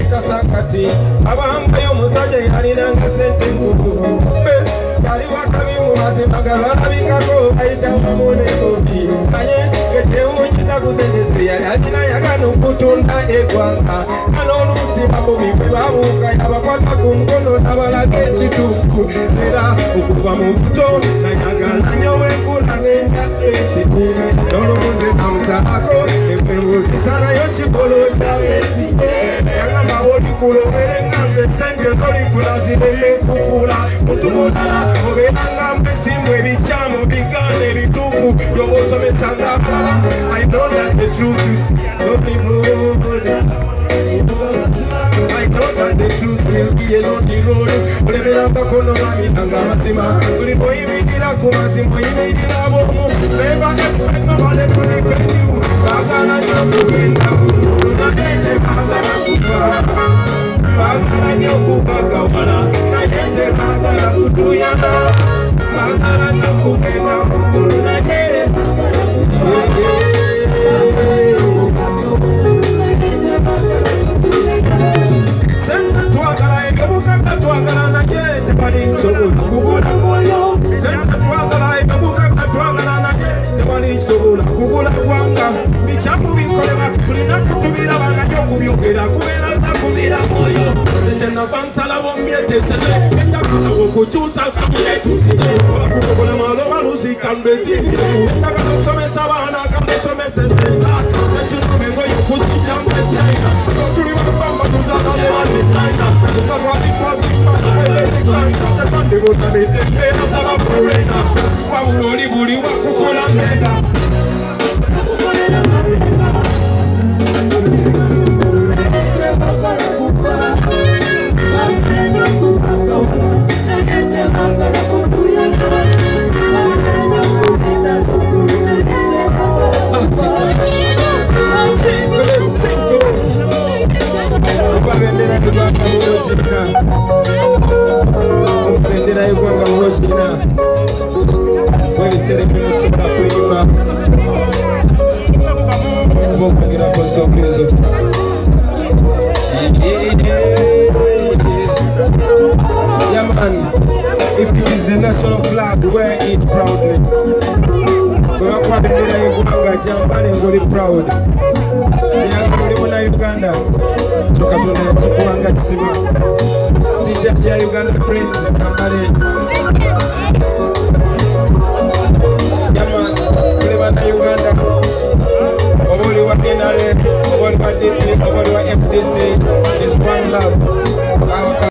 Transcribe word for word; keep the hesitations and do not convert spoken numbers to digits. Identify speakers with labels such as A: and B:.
A: kasakati abamba y'omusajja yalinanga sente nkuku besi yali wakabi mu mazima galwalabikako ayita wamunekobi naye getewunyiza kuzendesi yali alina yagana okutunda eggwanga n'oluusi bamubi bwe babuuka yabakwata ku mukono nabalaga ekituufu era okuva mu buto nayagala nnyo wenkula ng'endya esiku n'olumuze namusalako ekwebuuzisa nayo kibolodda besi yagamba olikulobere nganze sente zolifuna zireme kufuula mutumulala obeeranga mbesimu ebijjamu bigaana ebituufu byoba osomesanga abalala I know that the truth will be good. I know that the truth will be along the road. Ulebera bakono mami nanga mazima ulipo imigira ku mazima imigira bomu never expect nobody to defend you. Bagala nyoku kenda kuna nete bagala kupa bagala nyoku bagawala na nete bagala kutuyana bagala nyoku kenda kuna nete sente twagala ekabuka katwagala naye tebalisobola kugula sente twagala ekabuka katwagala naye tebalisobola kugula gwanga bikyamu bikolebwa kulina kutubira banajo kubyogera kubeera takubira mwoyo ekyenava nsalawo mbyeteseze enjagala okukyusa samuyekyusize olakukola maloba luzika lwezimire enjagala okusomesa abaana kamesomeseze ekinome ngoyo okuzijjamu ekyina otuli bakubamba tuzalaebanesaina tukalwabikwaziaeeekaitebandebonamedembeera zabaporena wabula oli buli wakukola mega Omufendera y'eggwanga mulokina webiseera ebimutuula kuyima oba okwogeraku nsonga ezo yaman if it is the national flag wear it proudly bwe bakuba bendera y'eggwanga gyambale ng'oli proud yanga muli munnauganda Katonda yakikuwanga kisima t-shirt ya Uganda Friends kambale yaman kule bana Uganda oba oli wa N R M oba oli wa D P oba oli wa F D C is one love.